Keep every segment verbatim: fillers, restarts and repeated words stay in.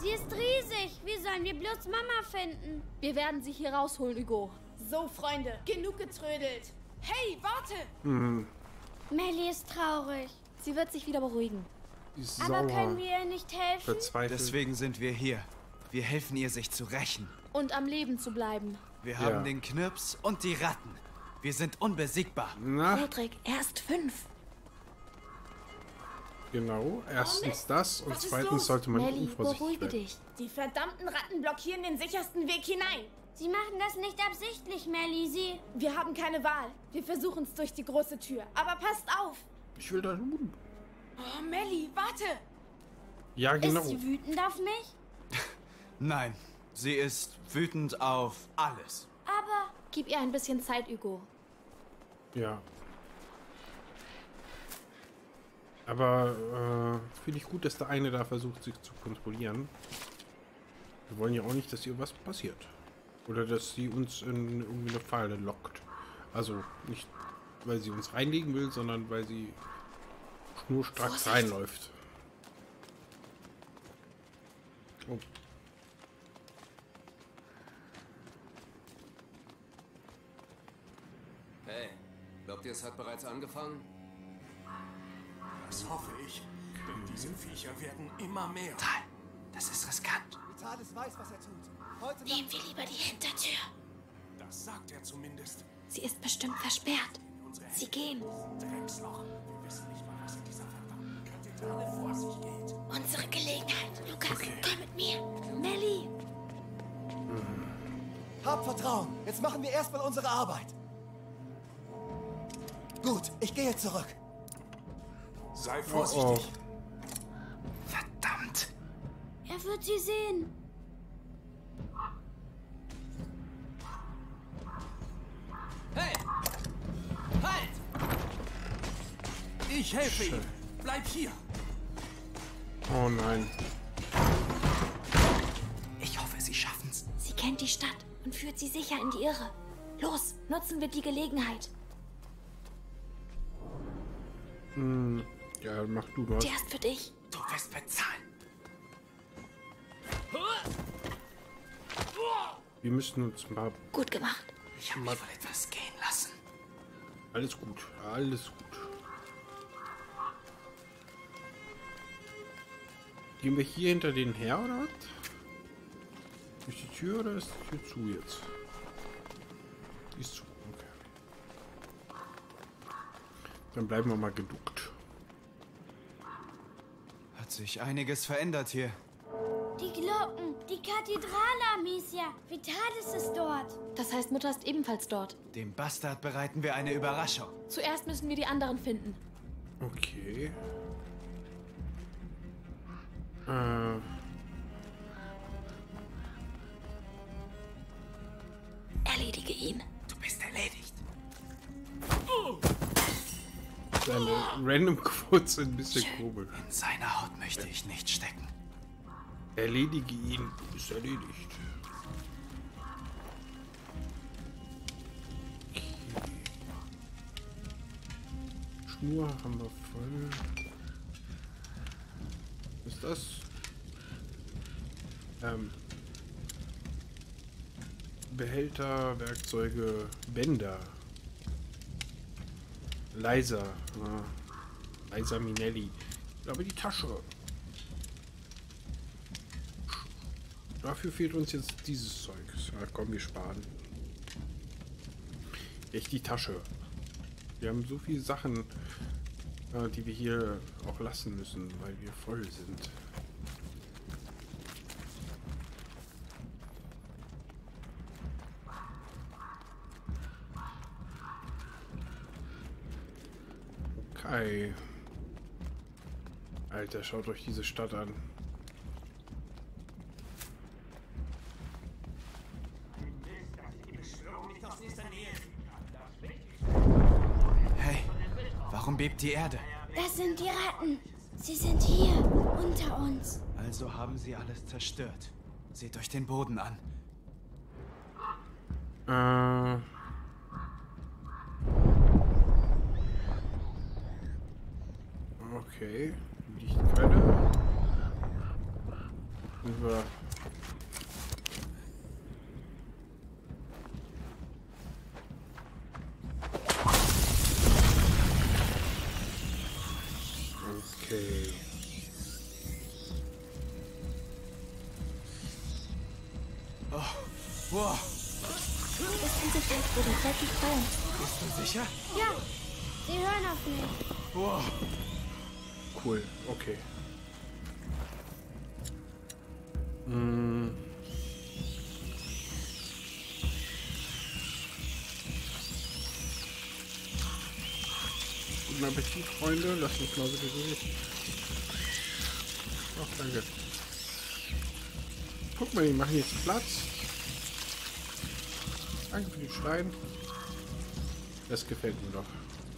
Sie ist riesig. Wie sollen wir bloß Mama finden? Wir werden sie hier rausholen, Hugo. So, Freunde, genug getrödelt. Hey, warte! Hm. Melly ist traurig. Sie wird sich wieder beruhigen. Ist Aber sauer. können wir ihr nicht helfen? Verzweifelt. Deswegen sind wir hier. Wir helfen ihr, sich zu rächen. Und am Leben zu bleiben. Wir Ja. haben den Knirps und die Ratten. Wir sind unbesiegbar. Na, Rodrik, er ist fünf. genau. Erstens das und Was ist zweitens los? sollte man Melly, unvorsichtig beruhige werden. dich. Die verdammten Ratten blockieren den sichersten Weg hinein. Sie machen das nicht absichtlich, Melly. Sie... Wir haben keine Wahl. Wir versuchen es durch die große Tür. Aber passt auf! Ich will da nun. Oh, Melly, warte! Ja, genau. Ist sie wütend auf mich? Nein, sie ist wütend auf alles. Aber... Gib ihr ein bisschen Zeit, Hugo. Ja. Aber äh, finde ich gut, dass der eine da versucht, sich zu kontrollieren. Wir wollen ja auch nicht, dass ihr was passiert. Oder dass sie uns in irgendwie eine Falle lockt. Also nicht, weil sie uns reinlegen will, sondern weil sie schnurstracks Vorsicht. reinläuft. Oh. Hey, glaubt ihr, es hat bereits angefangen? Das hoffe ich. Denn diese Viecher werden immer mehr. Tal, das ist riskant. Vitalis weiß, was er tut. Heute Nehmen wir lieber die Hintertür. Das sagt er zumindest. Sie ist bestimmt versperrt. Sie gehen. Drecksloch. Wir wissen nicht mal, was in dieser verdammten Kathedrale vor sich geht. Unsere Gelegenheit. Lukas, komm mit mir. Melly. Hab Vertrauen. Jetzt machen wir erstmal unsere Arbeit. Gut, ich gehe zurück. Sei Oh, vorsichtig. Verdammt. Er wird sie sehen. Hey! Halt! Ich helfe ihm. Bleib hier. Oh nein. Ich hoffe, sie schaffen's. Sie kennt die Stadt und führt sie sicher in die Irre. Los, nutzen wir die Gelegenheit. Hm. Ja, mach du das. Der ist für dich. Du wirst bezahlen. Wir müssen uns mal... Gut gemacht. Ich habe mich wohl etwas gehen lassen. Alles gut. Alles gut. Gehen wir hier hinter denen her, oder was? Durch die Tür, oder ist die Tür zu jetzt? Die ist zu, okay. Dann bleiben wir mal geduckt. Hat sich einiges verändert hier. Die Glocken. Die Kathedrale, Amicia. Vitalis ist dort. Das heißt, Mutter ist ebenfalls dort. Dem Bastard bereiten wir eine Überraschung. Zuerst müssen wir die anderen finden. Okay. Äh. Erledige ihn. Du bist erledigt. Seine random Quotes sind ein bisschen komisch. In seiner Haut möchte ich nicht stecken. Erledige ihn. Ist erledigt. Okay. Schnur haben wir voll. Was ist das? Ähm. Behälter, Werkzeuge, Bänder. Leiser. Ah. Leiser Minelli. Ich glaube, die Tasche. Dafür fehlt uns jetzt dieses Zeug. Ja, komm, wir sparen. Echt die Tasche. Wir haben so viele Sachen, äh, die wir hier auch lassen müssen, weil wir voll sind. Okay. Alter, schaut euch diese Stadt an. Hey, warum bebt die Erde? Das sind die Ratten. Sie sind hier, unter uns. Also haben sie alles zerstört. Seht euch den Boden an. Äh. Okay. Lichtquelle. Über. Okay. Oh, wow. Das ganze Feld wurde fertig frei. Bist du sicher? Ja, sie hören auf mich. Wow. Cool, okay. Hm. Guten Appetit, Freunde. Lasst uns mal bitte durch. Ach, danke. Guck mal, die machen jetzt Platz. Danke für den Stein. Das gefällt mir doch.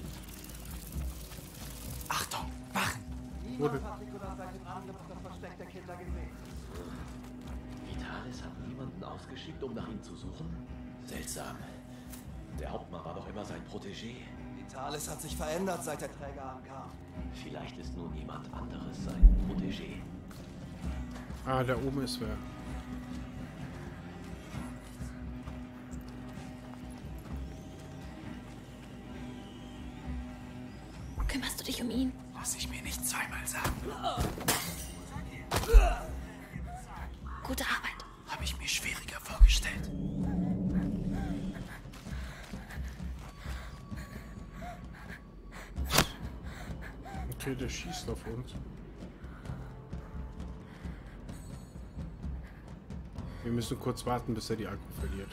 Achtung, wachen! Wurde. Vitalis hat niemanden ausgeschickt, um nach ihm zu suchen? Seltsam. Der Hauptmann war doch immer sein Protégé. Vitalis hat sich verändert, seit der Träger ankam. Vielleicht ist nun jemand anderes sein Protégé. Ah, da oben ist wer. Kümmerst du dich um ihn? Muss ich mir nicht zweimal sagen. Gute Arbeit. Habe ich mir schwieriger vorgestellt. Okay, der schießt auf uns. Wir müssen kurz warten, bis er die Akku verliert.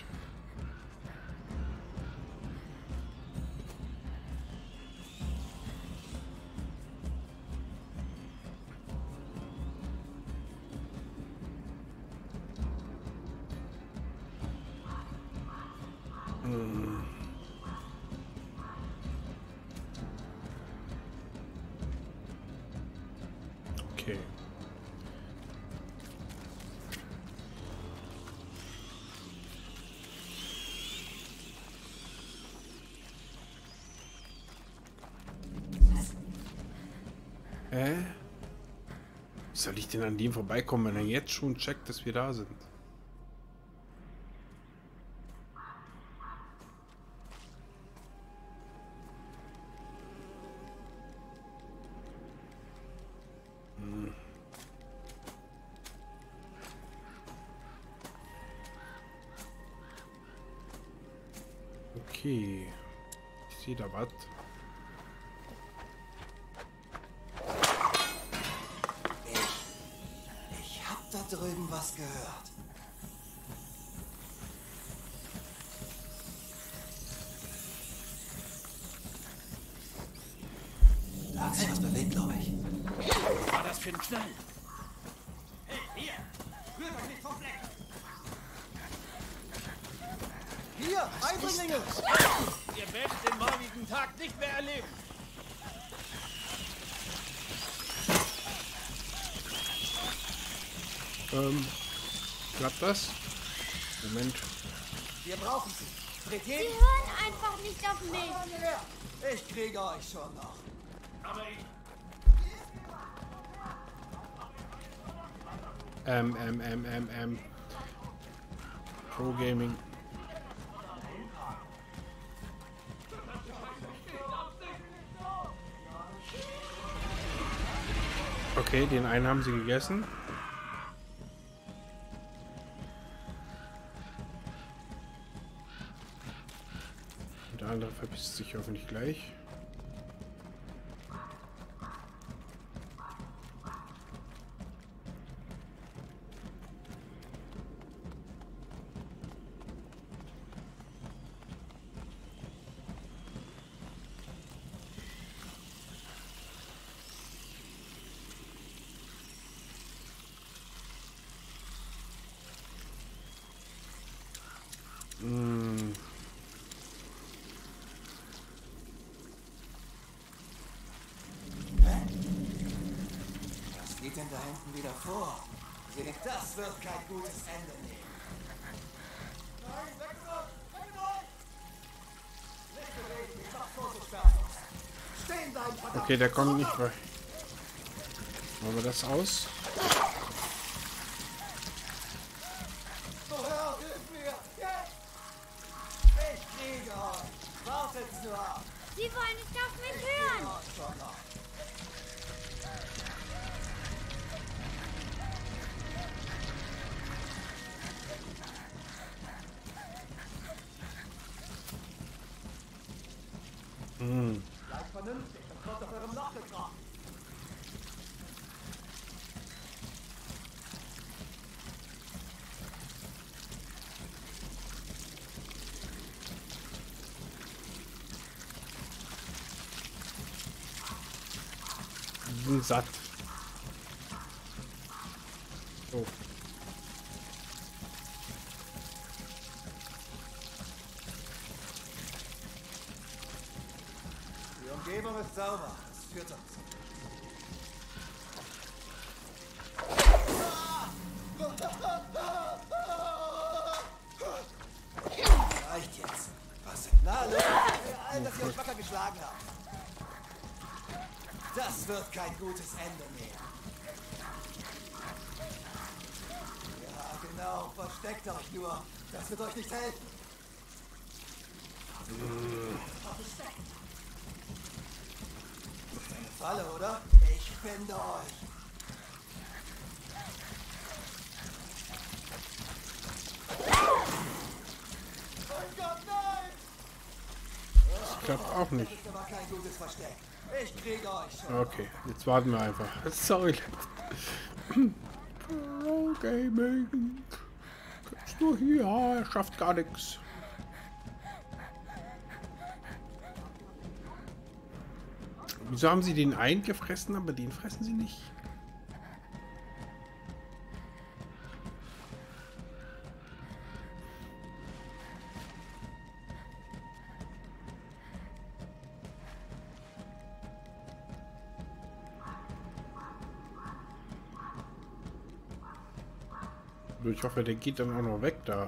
Hm. Okay. Hä? Wie soll ich denn an dem vorbeikommen, wenn er jetzt schon checkt, dass wir da sind? Hm. Okay. Ich sehe da was. Ich hab da drüben was gehört. Da hat sich was bewegt, glaube ich. Was war das für ein Knall? Hier, Eindringlinge! Ihr werdet den morgigen Tag nicht mehr erleben. Ähm, klappt das? Moment. Wir brauchen sie. Dreht Sie jeden. hören einfach nicht auf mich. Ich kriege euch schon noch. Aber ich... Ähm, ähm, ähm, ähm, ähm. Pro Gaming. Okay, den einen haben sie gegessen. Und der andere verpisst sich hoffentlich gleich. Hm. Was geht denn da hinten wieder vor? Seht, das wird kein gutes Ende nehmen. Nein, weg von! Weg von! Nicht bewegen, ich mach Fotosperrfuß. Stehen bleiben, verdammt! Okay, der kommt nicht rein. Machen wir das aus. Die wollen nicht auf mich hören. Hm. Seid vernünftig, das kommt auf eurem Loch gekrochen. Die sind satt. So. Die Umgebung ist sauber. Das führt uns. Reicht jetzt. Was? Na, los. Ihr allen, dass ihr euch wacker geschlagen habt. Das wird kein gutes Ende mehr. Ja, genau. Versteckt euch nur. Das wird euch nicht helfen. Versteckt. Das ist eine Falle, oder? Ich finde euch. Mein Gott, nein! Das klappt auch nicht. Das ist aber kein gutes Versteck. Ich krieg euch schon. Okay, jetzt warten wir einfach. Sorry. Pro Gaming. Kannst du hier? Er schafft gar nichts. Wieso haben sie den einen gefressen, aber den fressen sie nicht? Ich hoffe, der geht dann auch noch weg da.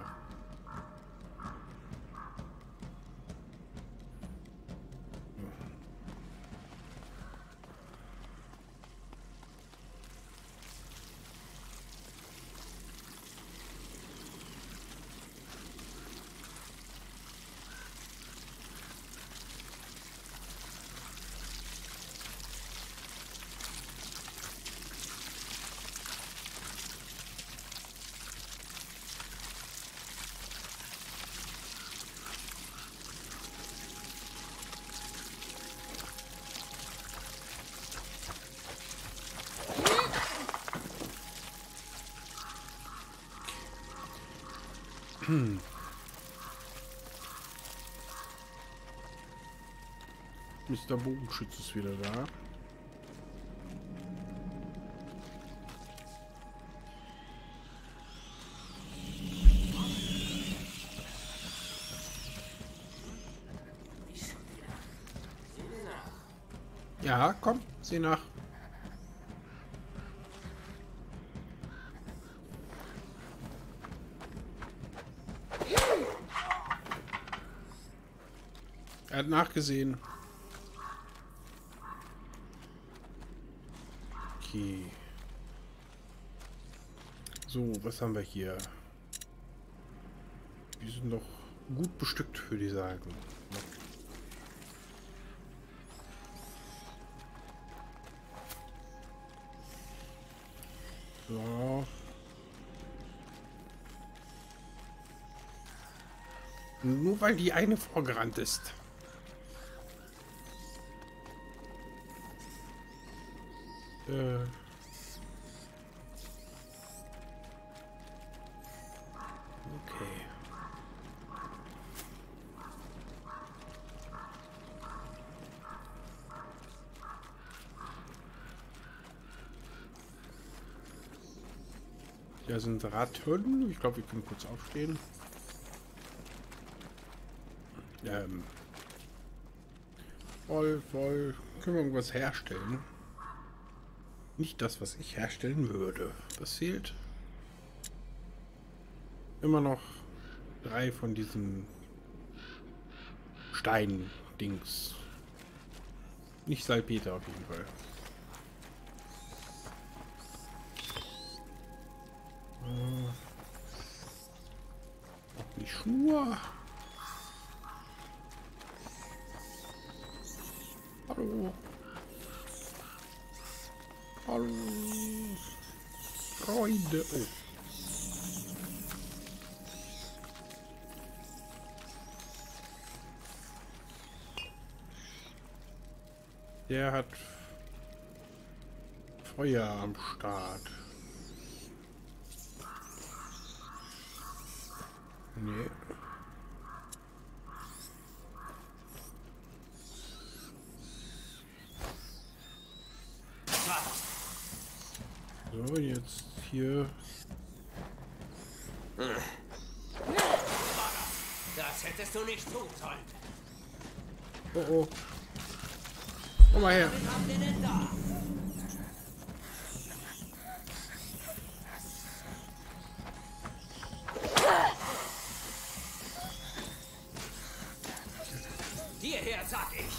Hm. Mister Bogenschütz ist wieder da. Ja, komm, sieh nach. Er hat nachgesehen. Okay. So, was haben wir hier? Die sind noch gut bestückt, würde ich sagen. So. Nur weil die eine vorgerannt ist. Äh. Okay. Hier sind Radhürden. Ich glaube, wir können kurz aufstehen. Ähm. Voll, voll. Können wir irgendwas herstellen? Nicht das, was ich herstellen würde. Was fehlt? Immer noch drei von diesen Stein-Dings. Nicht Salpeter auf jeden Fall. Äh, auch nicht Schnur. Hallo. Hallo. Freunde. Oh. Der hat Feuer am Start. Nee. So, jetzt hier. Das hättest du nicht tun sollen. Oh oh. Komm mal her. Wen habt ihr denn da? Hierher, sag ich.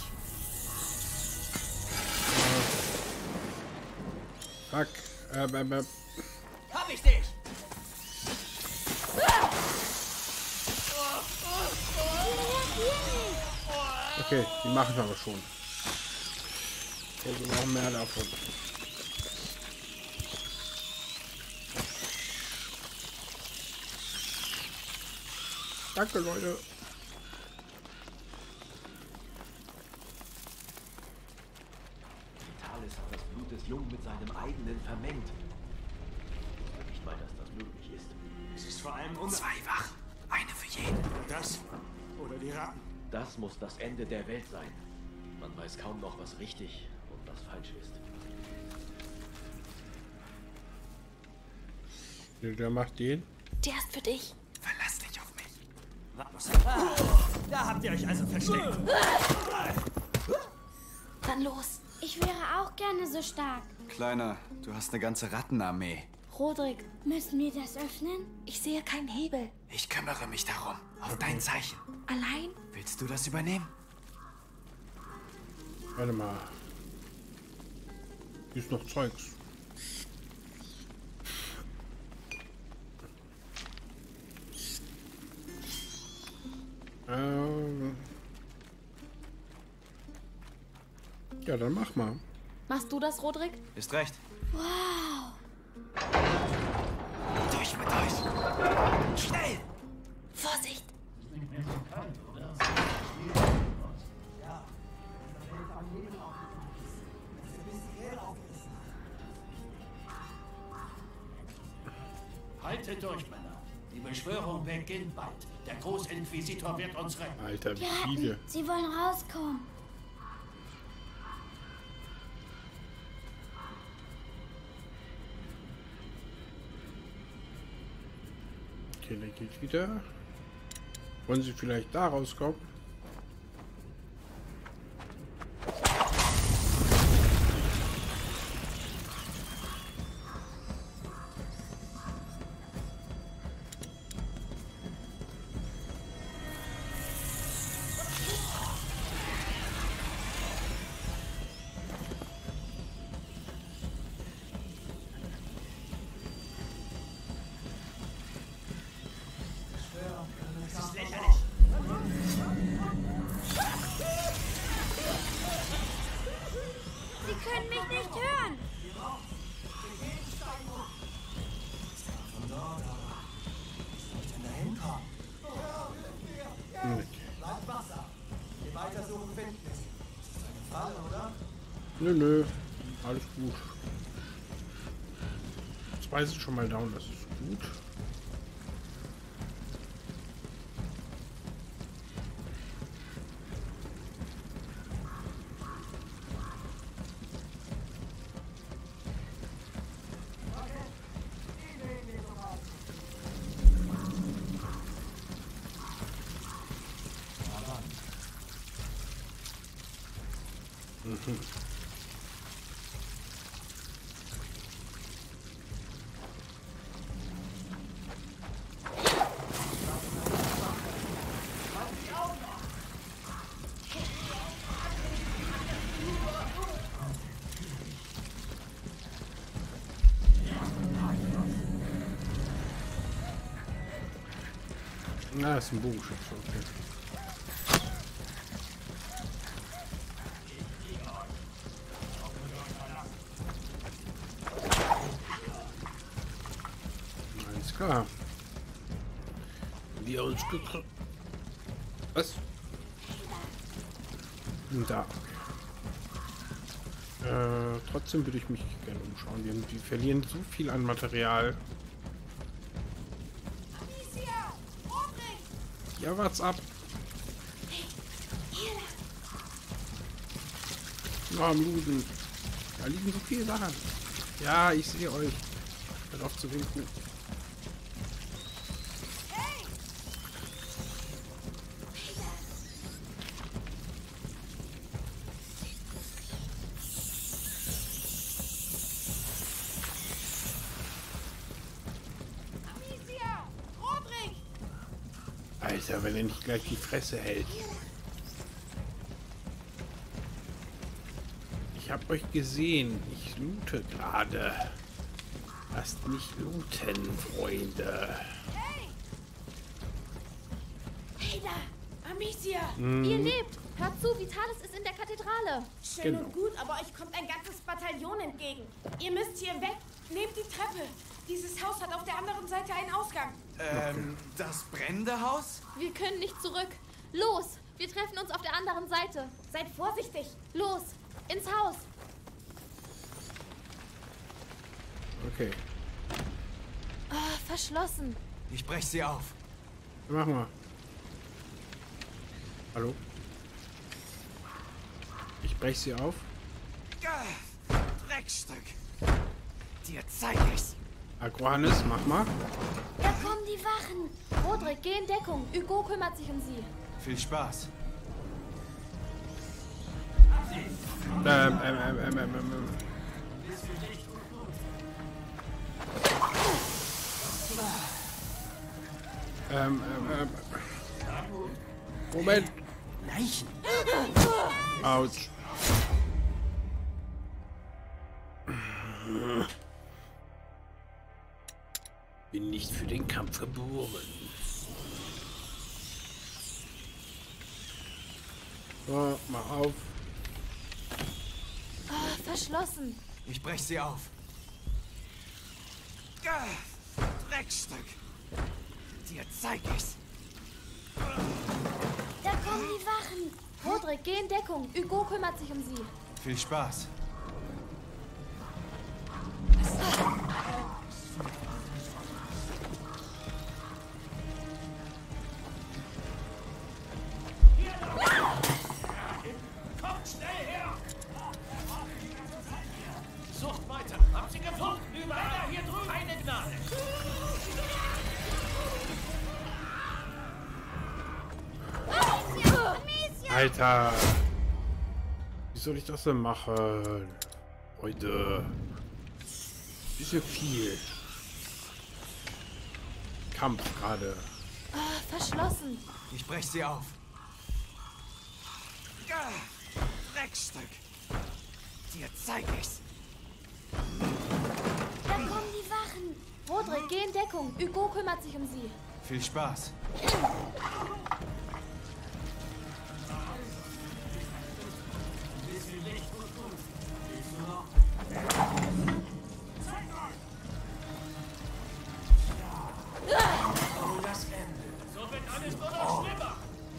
Fuck. Ähm, ähm, ähm. Hab ich dich. Okay, die machen wir aber schon. Also noch mehr davon. Danke, Leute. Vitalis hat das Blut des Jungen mit seinem eigenen vermengt. Ich wusste nicht mal, dass das möglich ist. Es ist vor allem un... Zwei wach. Eine für jeden. Das oder die Ratten. Das muss das Ende der Welt sein. Man weiß kaum noch, was richtig und was falsch ist. Der macht den. Der ist für dich. Verlass dich auf mich. Was? Ah, da habt ihr euch also versteckt. Dann los. Ich wäre auch gerne so stark. Kleiner, du hast eine ganze Rattenarmee. Rodrik, Müssen wir das öffnen? ich sehe keinen Hebel. Ich kümmere mich darum. Auf dein Zeichen. Allein? Willst du das übernehmen? Warte mal. Hier ist noch Zeugs. Ähm. Ja, dann mach mal. Machst du das, Rodrik? Ist recht. Wow. Durch mit euch. Schnell! Vorsicht! Haltet durch, Männer. Die Beschwörung beginnt bald. Der Großinquisitor wird uns retten. Alter, wie Die viele. Ratten, sie wollen rauskommen. Okay, der geht wieder. Wollen sie vielleicht da rauskommen? Das ist lächerlich. Sie können mich nicht hören. Von dort, aber wie soll ich denn da hinkommen? Okay. Bleibt Wasser. Je weiter suchen, finden wir sie. Das ist eine Falle, oder? Nö, nö. Alles gut. Zwei sind schon mal down, das ist gut. Mhm. Na, ist ein Bogenschütze, okay. Wie er uns gekriegt. Was? Da. Äh, trotzdem würde ich mich gerne umschauen. Wir, wir verlieren so viel an Material. Ja, what's up? Na, am Luden. Da liegen so viele Sachen. Ja, ich sehe euch. Hört auf zu winken. Alter, wenn er nicht gleich die Fresse hält. Ich hab euch gesehen. Ich loote gerade. Lasst mich looten, Freunde. Hey! Hey da! Amicia! Hm. Ihr lebt! Hört zu, Vitalis ist in der Kathedrale. Schön Genau. und gut, aber euch kommt ein ganzes Bataillon entgegen. Ihr müsst hier weg. Nehmt die Treppe. Dieses Haus hat auf der anderen Seite einen Ausgang. Ähm, das brennende Haus? Wir können nicht zurück. Los, wir treffen uns auf der anderen Seite. Seid vorsichtig. Los, ins Haus. Okay. Ah, verschlossen. Ich brech sie auf. Mach mal. Hallo? Ich brech sie auf. Ah, Dreckstück. Dir zeig ich's. Agrohannes, mach mal. Da kommen die Wachen. Rodrik, geh in Deckung. Hugo kümmert sich um sie. Viel Spaß. Ähm, ähm, ähm, ähm, ähm, ähm. Ähm, ähm, ähm. Moment. Leichen. Autsch. Bin nicht für den Kampf geboren. So, mal auf. Ah, verschlossen. Ich brech sie auf. Ah, Dreckstück. Dir zeig ich's. Da kommen die Wachen. Rodrik, geh in Deckung. Hugo kümmert sich um sie. Viel Spaß. Kommt schnell her! Sucht weiter. Habt sie gefunden? Überall hier drüben. Keine Gnade. Alter. Wie soll ich das denn machen? Leute. Bisschen viel. Kampf gerade. Ah, verschlossen. Ich brech sie auf. Ah, Dreckstück. Dir zeig ich's. Da kommen die Wachen. Rodrik, geh in Deckung. Hugo kümmert sich um sie. Viel Spaß. Oh, das Ende. So wird alles nur noch schlimmer.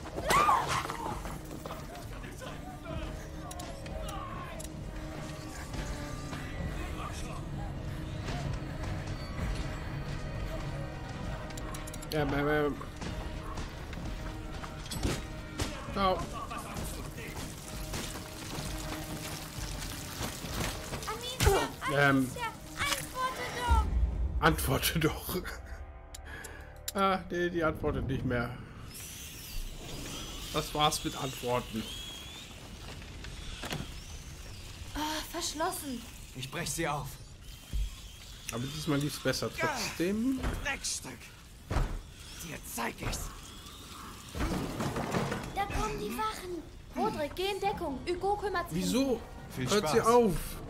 Ähm, ähm, ähm. Ciao. Amicia, Ähm. Amicia, antworte doch. Antworte doch. Ah, nee, die antwortet nicht mehr. Das war's mit Antworten. Ah, verschlossen. Ich brech sie auf. Aber diesmal lief's besser. Trotzdem. Dreckstück. Dir zeig ich's. Da kommen die Wachen. Rodrik, geh in Deckung. Hugo kümmert sich um sie. Wieso? Viel Hört sie Spaß. auf.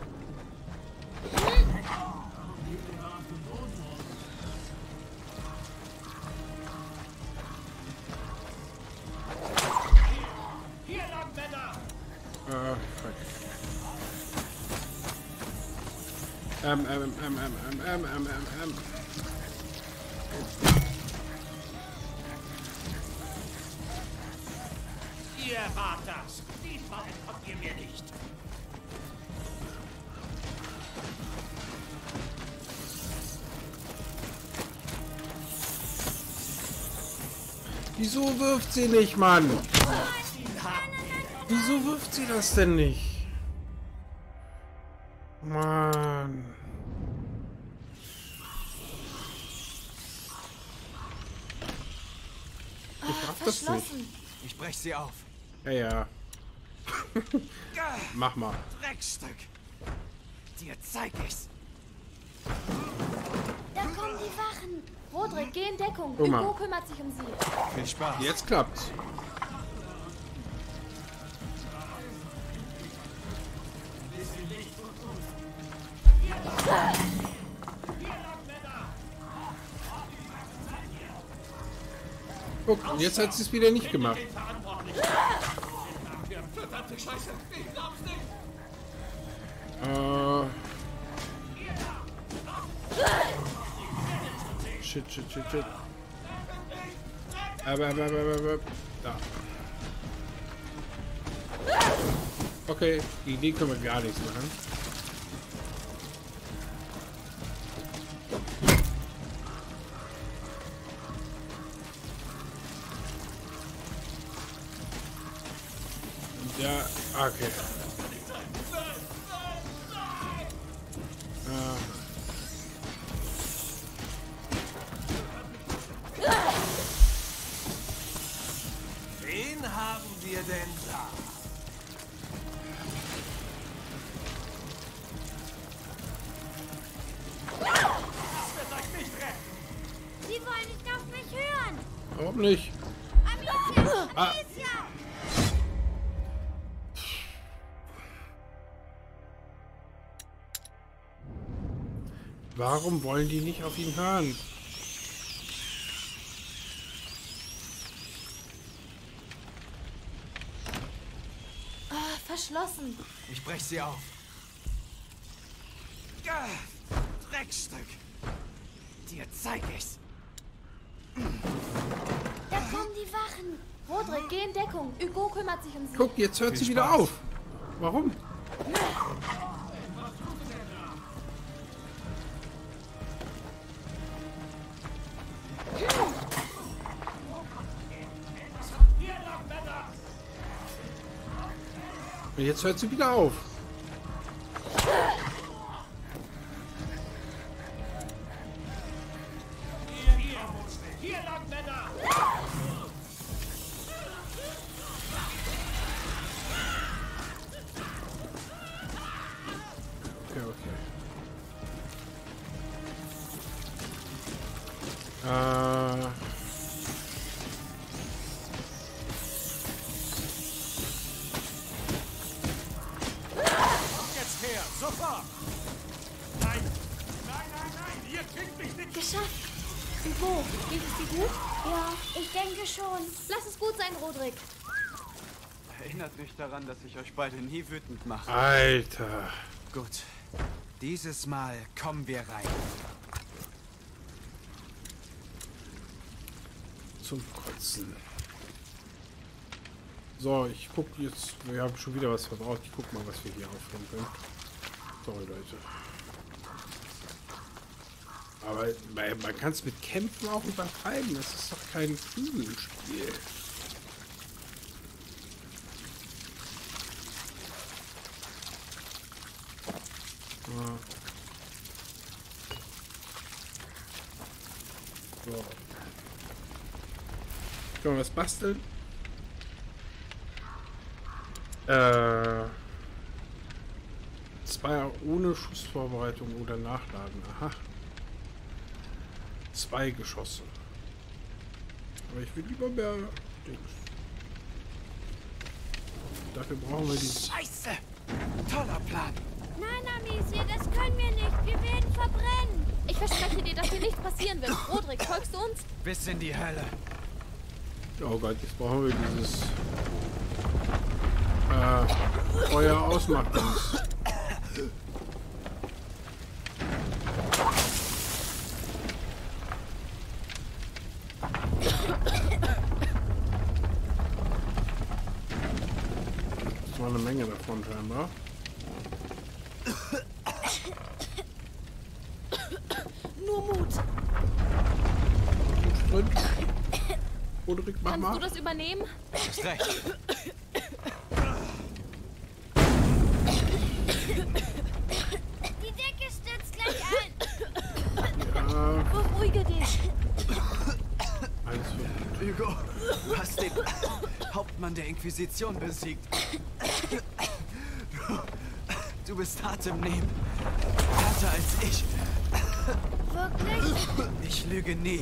Hier lang, Männer. Äh, fuck. Ähm, ähm, ähm, ähm, ähm, ähm, ähm, ähm, ähm. war das. Diesmal entkommt ihr mir nicht. Wieso wirft sie nicht, Mann? Wieso wirft sie das denn nicht? Mann. Ich raff das nicht. Ich brech sie auf. Ja, ja. Mach mal. Dreckstück. Dir zeig ich's. Da kommen die Wachen. Rodrik, geh in Deckung. Guck mal. Hugo kümmert sich um sie. Viel Spaß. Jetzt klappt's. Guck, und jetzt hat sie es wieder nicht gemacht. Äh. Shit, shit, shit, shit. Aber, aber, aber, aber, da. Okay, gegen die können wir gar nichts machen. Ja, okay. Ah. Wen haben wir denn da? Sie wollen nicht auf mich hören. Warum nicht? Amicia, Ah. Amicia. Warum wollen die nicht auf ihn hören? Ah, verschlossen. Ich brech sie auf. Dreckstück. Dir zeig ich's. Da kommen die Wachen. Rodrik, geh in Deckung. Hugo kümmert sich um sie. Guck, jetzt hört Viel sie wieder Spaß. auf. Warum? Und jetzt hört sie wieder auf. Hier lang, Männer! Okay, okay. Äh. Jetzt her, sofort. Nein! Nein, nein, nein! Ihr kriegt mich nicht! Geschafft. Hugo, geht es dir gut? Ja, ich denke schon. Lass es gut sein, Rodrik. Erinnert mich daran, dass ich euch beide nie wütend mache. Alter. Gut. Dieses Mal kommen wir rein. Zum Kotzen. So, ich guck jetzt. Wir haben schon wieder was verbraucht. Ich guck mal, was wir hier aufhören können. Sorry, Leute. Aber man, man kann es mit Kämpfen auch übertreiben. Das ist doch kein Prügelspiel. Ja. So. Können wir was basteln? Äh, zwei ohne Schussvorbereitung oder Nachladen. Aha. Zwei Geschosse. Aber ich will lieber mehr Dings. Dafür brauchen wir dieses. Scheiße! Toller Plan. Nein, Amicia, das können wir nicht. Wir werden verbrennen. Ich verspreche dir, dass dir nichts passieren wird. Rodrik, folgst du uns? Bis in die Hölle. Oh Gott, jetzt brauchen wir dieses äh, Feuer ausmachen. war eine Menge davon scheinbar. Nur Mut. Sprint. Ulrich, mach Kannst mal. du das übernehmen? Hast recht. Die Decke stürzt gleich ein. Ja, Beruhige dich. eins für Hugo, du hast den Hauptmann der Inquisition besiegt. Du, du bist hart im Nehmen. Härter als ich. Wirklich? Ich lüge nie.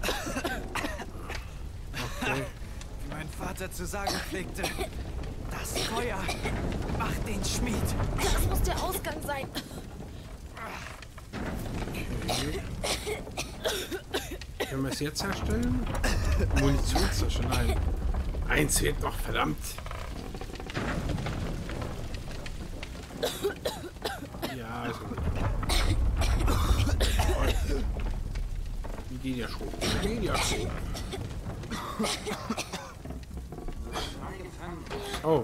Okay. Wie mein Vater zu sagen pflegte, das Feuer macht den Schmied. Das muss der Ausgang sein. Okay. Können wir es jetzt herstellen? Munitionstasche, nein. Eins fehlt noch, verdammt. Ja, also. Die gehen ja schon. Die gehen ja schon. Oh.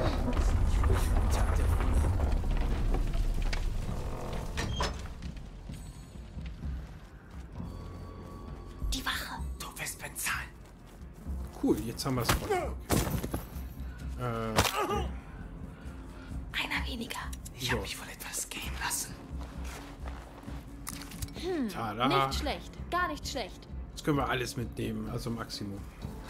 Die Wache. Du wirst bezahlen. Cool, jetzt haben wir es voll. Äh, okay. Einer weniger. Ich So. habe mich wohl etwas gehen lassen. Tada. Nicht schlecht. Gar nicht schlecht. Jetzt können wir alles mitnehmen, also Maximum.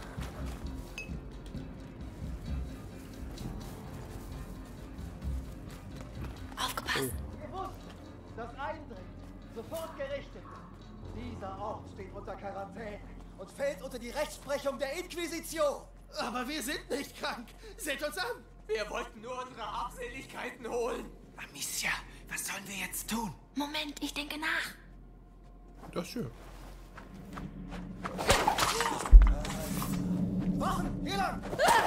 Aufgepasst. Gewusst, das Eindringen sofort gerichtet wird. Dieser Ort steht unter Quarantäne und fällt unter die Rechtsprechung der Inquisition. Aber wir sind nicht krank. Seht uns an. Wir wollten nur unsere Habseligkeiten holen. Amicia, was sollen wir jetzt tun? Moment, ich denke nach. Das ist schön. Wachen, hier lang.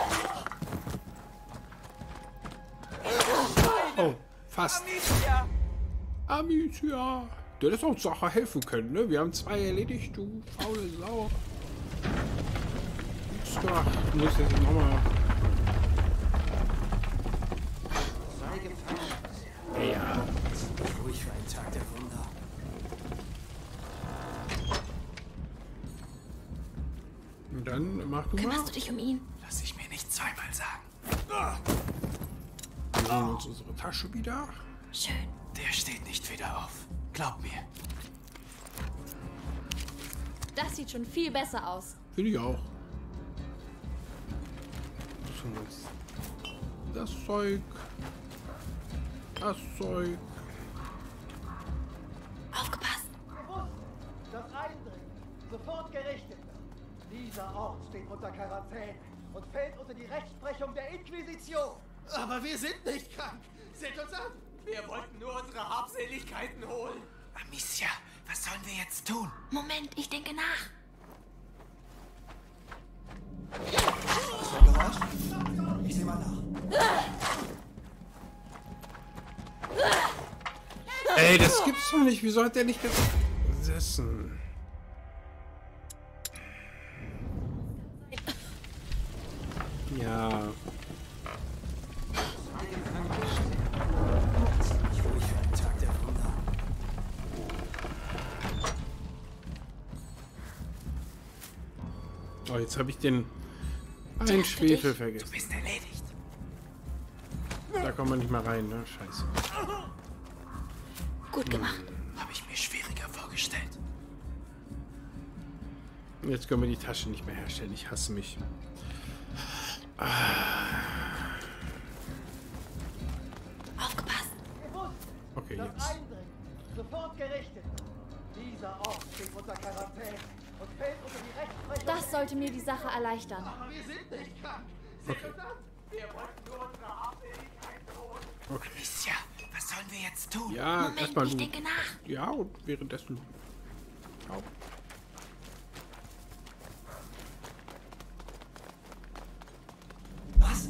Oh, fast. Amicia! Amicia. Du hättest uns auch helfen können, ne? Wir haben zwei erledigt, du faule Sau. Nichts gemacht. Du musst jetzt nochmal. Sei gefangen. Ja. Ruhig für einen Tag der Wunder. Und dann mach du mal. Kümmerst du dich um ihn? Lass ich mir nicht zweimal sagen. Wir holen uns unsere Tasche wieder. Schön. Der steht nicht wieder auf. Glaub mir. Das sieht schon viel besser aus. Finde ich auch. Das holen wir uns. Das Zeug. Das Zeug. Aufgepasst. Gewusst, das Eindringen sofort gerichtet wird. Dieser Ort steht unter Quarantäne und fällt unter die Rechtsprechung der Inquisition. Aber wir sind nicht krank. Seht uns an. Wir wollten nur unsere Habseligkeiten holen. Amicia, was sollen wir jetzt tun? Moment, ich denke nach. Was für ein Geräusch? Ich seh mal nach. Ey, das gibt's doch nicht. Wieso hat der nicht gesessen? Ja. Ruhig für einen Tag der Wunder. Oh, jetzt habe ich den einen für Schwefel dich. vergessen. Bist erledigt. Da kommt man nicht mehr rein, ne? Scheiße. Gut gemacht. Habe ich mir schwieriger vorgestellt. Jetzt können wir die Tasche nicht mehr herstellen. Ich hasse mich. Aufgepasst. Gewusst, Okay, das jetzt. Eindringen sofort gerichtet wird. Dieser Ort steht unter Quarantäne und fällt unter die Rechtsprechung. Das sollte mir die Sache erleichtern. Aber wir sind nicht krank. Seht Okay. uns an. Wir wollten nur unsere Habseligkeiten holen. Okay. Amicia, was sollen wir jetzt tun? Ja, Moment, erstmal ich du. denke nach. Ja, und währenddessen. Ciao. Was?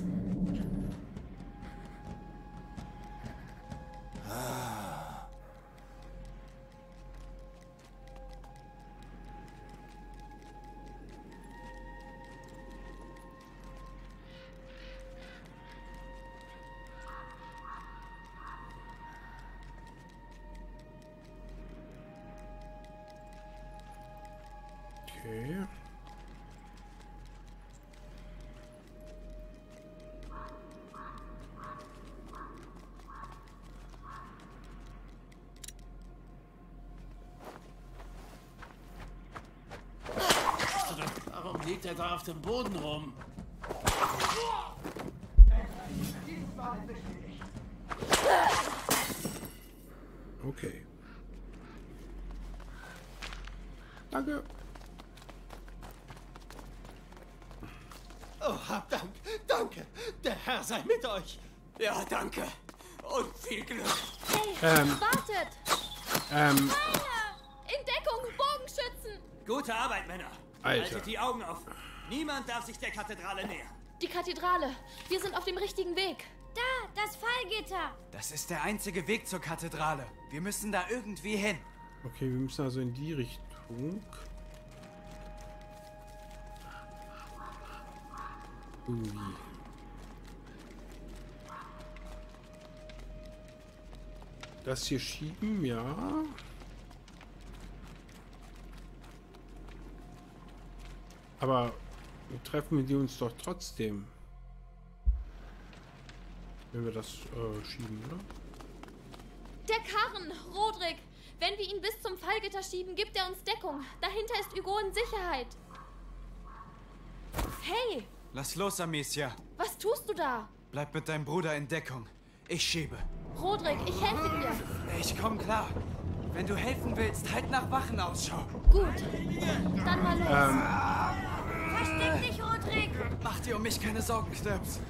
liegt er da auf dem Boden rum? Okay. Danke. Oh, hab Dank. Danke. Der Herr sei mit euch. Ja, danke. Und viel Glück. Hey, Ähm. wartet! Ähm, In Deckung, Bogenschützen! Gute Arbeit, Männer. Alter. Haltet die Augen offen. Niemand darf sich der Kathedrale nähern. Die Kathedrale. Wir sind auf dem richtigen Weg. Da, das Fallgitter. Das ist der einzige Weg zur Kathedrale. Wir müssen da irgendwie hin. okay, wir müssen also in die Richtung. Ui. Das hier schieben, ja. Aber treffen wir die uns doch trotzdem. Wenn wir das äh, schieben, oder? Der Karren, Rodrik. Wenn wir ihn bis zum Fallgitter schieben, gibt er uns Deckung. Dahinter ist Hugo in Sicherheit. Hey, Lass los, Amicia. was tust du da? Bleib mit deinem Bruder in Deckung. Ich schiebe. Rodrik, ich helfe dir. Ich komm klar. Wenn du helfen willst, halt nach Wachen Ausschau. Gut. Dann mal los. Ähm, Versteck dich, Rodrik. Mach dir um mich keine Sorgen, Knirps.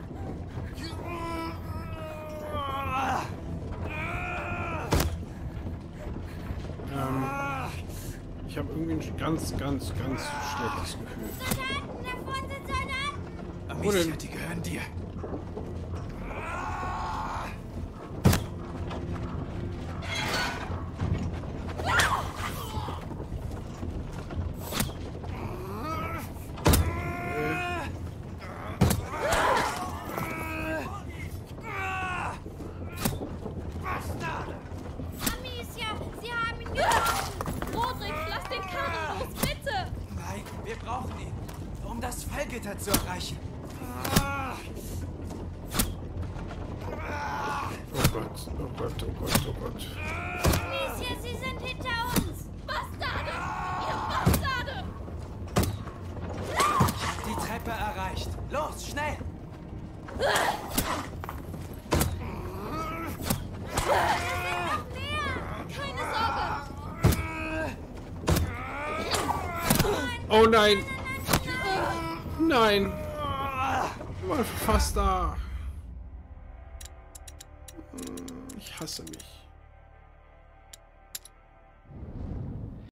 ähm, ich habe irgendwie ein ganz, ganz, ganz schlechtes Gefühl. Soldaten, da vorne sind Soldaten. Amicia, denn? die gehören dir. Amicia, sie haben ihn getroffen. Rodrik, lass den Karren los, bitte. Nein, wir brauchen ihn, um das Fallgitter zu erreichen. Oh Gott, oh Gott, oh Gott, oh Gott. Amicia, sie sind hinter uns. Bastarde! Ihr Bastarde! Die Treppe erreicht. Los, schnell! Keine Sorge! Oh nein! Nein! Du warst fast da. Ich hasse mich.